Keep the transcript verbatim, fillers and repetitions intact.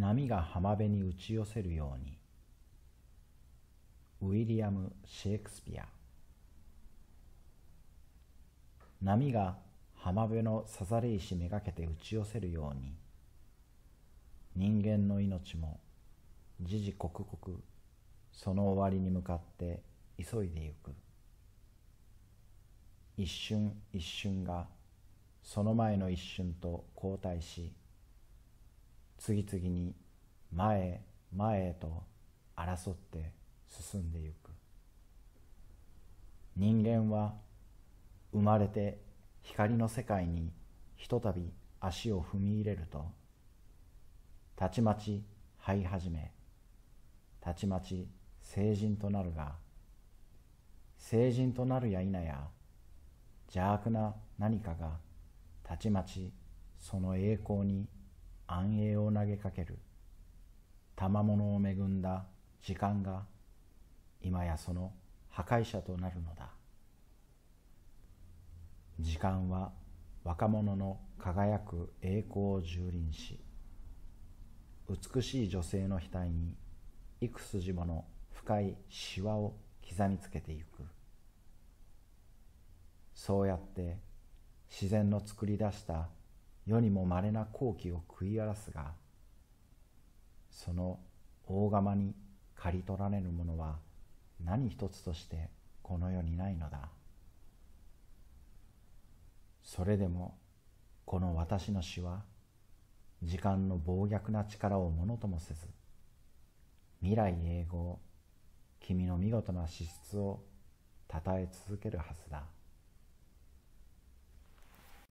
波が浜辺に打ち寄せるように。ウィリアム・シェイクスピア。波が浜辺のさざれ石めがけて打ち寄せるように、人間の命も時々刻々その終わりに向かって急いでゆく。一瞬一瞬がその前の一瞬と交代し、次々に前へ前へと争って進んでゆく。人間は生まれて光の世界にひとたび足を踏み入れると、たちまち這い始め、たちまち成人となるが、成人となるや否や邪悪な何かがたちまちその栄光に暗影を投げかける。賜物を恵んだ時間が今やその破壊者となるのだ。時間は若者の輝く栄光を蹂躙し、美しい女性の額に幾筋もの深いシワを刻みつけてゆく。そうやって自然の作り出した世にも稀な好機を食い荒らすが、その大釜に刈り取られぬものは何一つとしてこの世にないのだ。それでもこの私の詩は時間の暴虐な力をものともせず、未来永劫君の見事な資質をたたえ続けるはずだ。